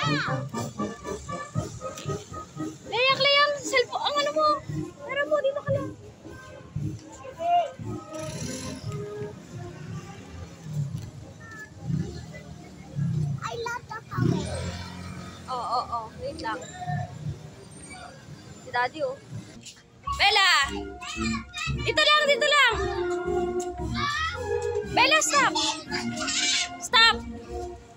Leia, Leia, cellphone, ang ano mo? Tara mo, dito ka lang. I love the power. Oo. Wait lang. Si Daddy, oh. Bella! Dito lang! Bella, stop! Stop!